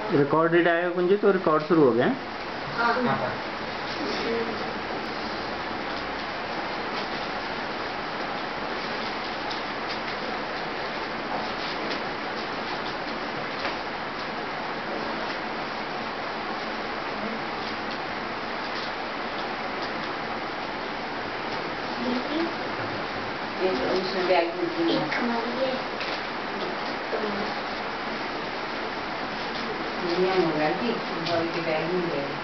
Recorded आएगा कुंजी, तो रिकॉर्ड शुरू हो गया। बैग में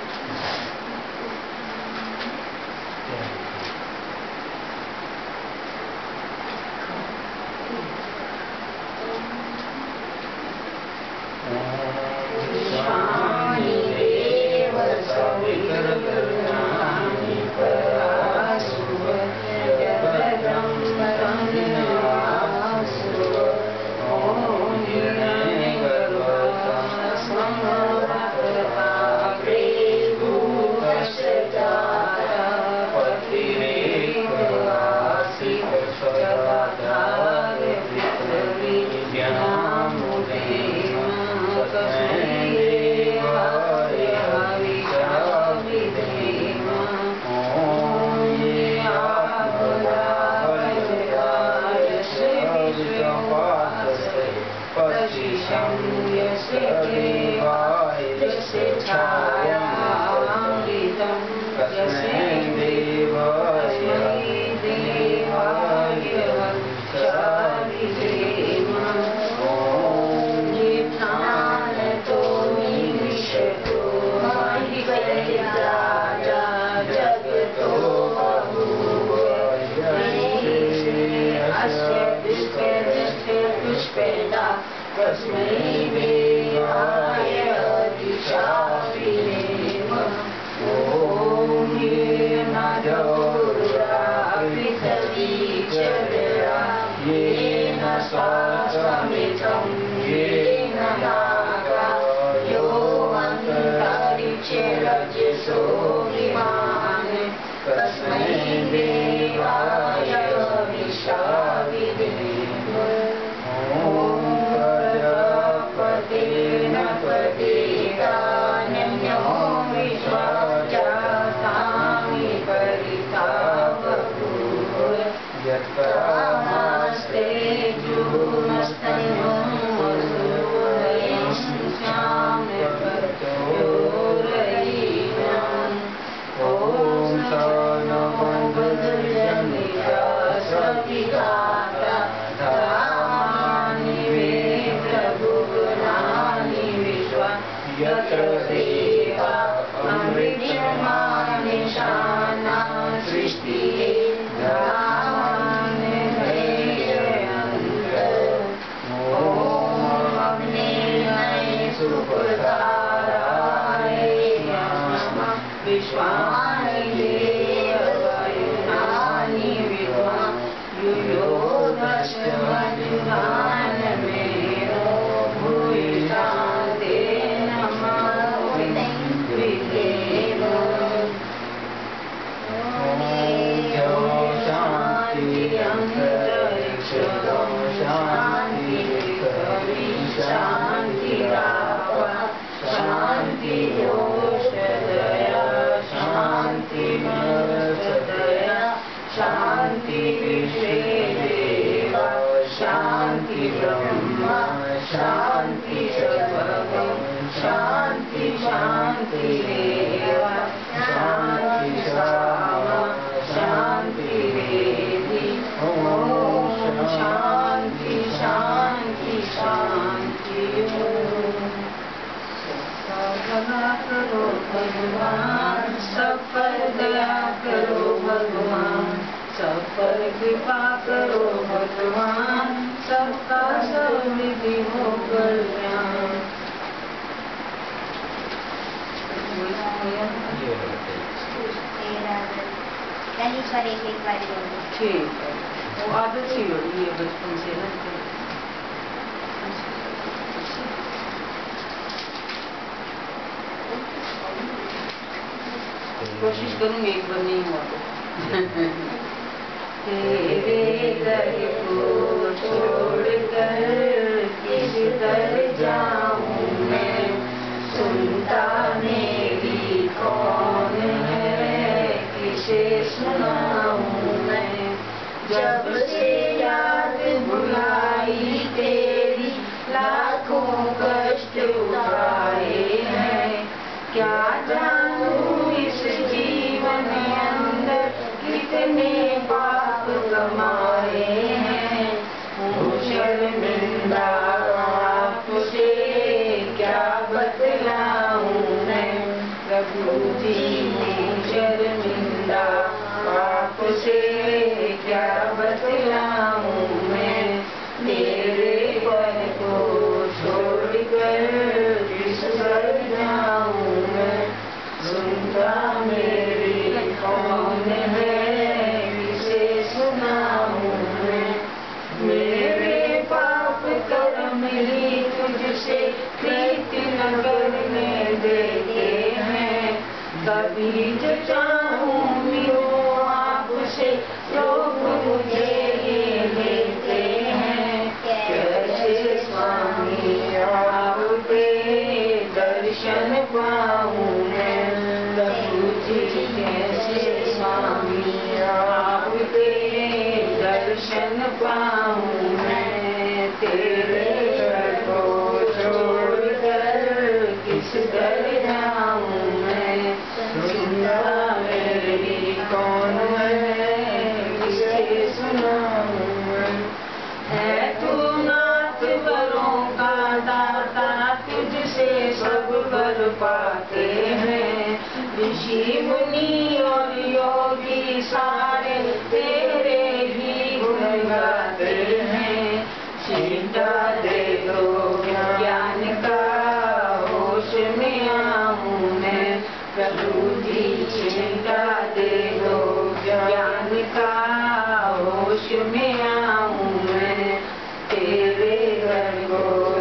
कृपा करो भगवान, सबका समृद्धि हो कल्याण। कहीं पर एक बार ठीक है, वो आदत सी हो रही है बचपन से ना। कोशिश करूंगी एक बार नहीं हुआ तो। तेरे दर को छोड़ कर किस दर जाऊं मैं, जब से याद बुलाई तेरी लाखों कष्ट उठाए हैं। क्या जानूं इस जीवन अंदर कितने पाप कमाए हैं। हूँ शर्मिंदा आपसे क्या बतलाऊं मैं, प्रभु जी हूँ शर्मिंदा आपसे क्या बतलाऊं मैं। तेरे पर को छोड़कर किस पर जाऊं मैं। सुनता मेरी कौन है, किसे सुनाऊं मैं। मेरे पाप कर्म ही तुझसे प्रीति न करने देते हैं। कभी जो चाहूं मिलूं आपसे लोग मुझे ये लेते हैं। कैसे स्वामी आपके दर्शन पाऊं मैं, प्रभु जी कैसे स्वामी आपके दर्शन पाऊं मैं। तेरे घर को छोड़कर किस दर जाऊं मैं। सुनता मेरी कौन है, किसे सुनाऊं मैं। है तू नाथ वरों का दाता, तुझसे सब वर पाते हैं। ऋषि मुनि और योगी सारे तेरे ही गुण गाते हैं। सीता दे दो ज्ञान का होश में आऊं मैं, प्रभु जी चिंता दे दो ज्ञान का होश में आऊं मैं। तेरे घर को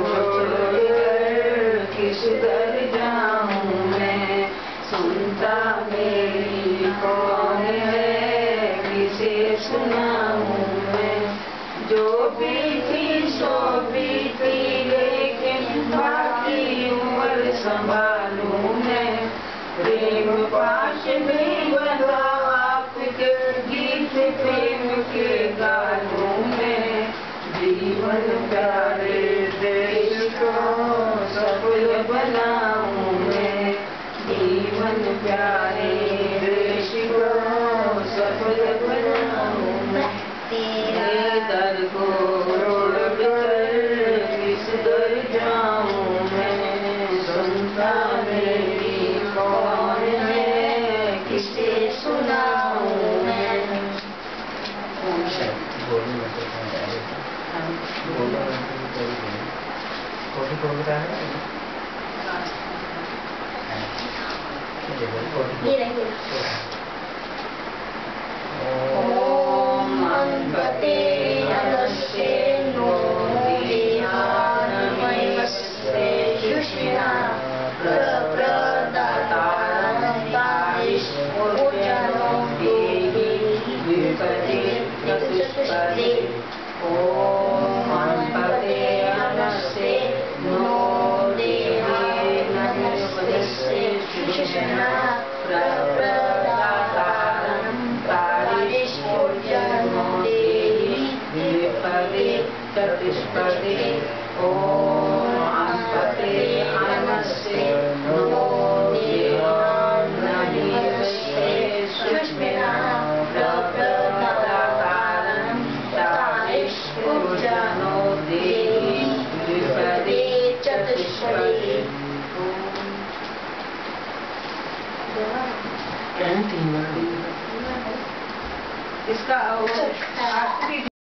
छोड़कर किस दर जाऊं मैं। सुनता मेरी कौन है, किसे सुनाऊं मैं। जो बीती सो बीती लेकिन बाकी उम्र संभालूं मैं। प्रेम पाश में बंधा आपके गीत प्रेम के गालूं मैं। जीवन प्यारे देश को सफल बनाऊं मैं। जीवन प्यारे देश को सफल बनाऊं मैं। तेरे दर को छोड़कर किस दर जाऊं मैं। सुनता मेरी कौन है, किसे सुनाऊं मैं। ओम अनपते नमस्ते नो नमस्ते सुष्मिना प्रदातारं तारिष्पूजनो देहि विपदे चतुष्पदे। ओम अनपते नमस्ते नो नमस्ते सुष्मिना प्रदातारं तारिष्पूजनो देहि विपदे चतुष्पदे। ओम अनपते नमस्ते नो नमस्ते सुष्मिना प्रदातारं तारिष्पूजनो देहि विपदे चतुष्पदे। इसका आखिरी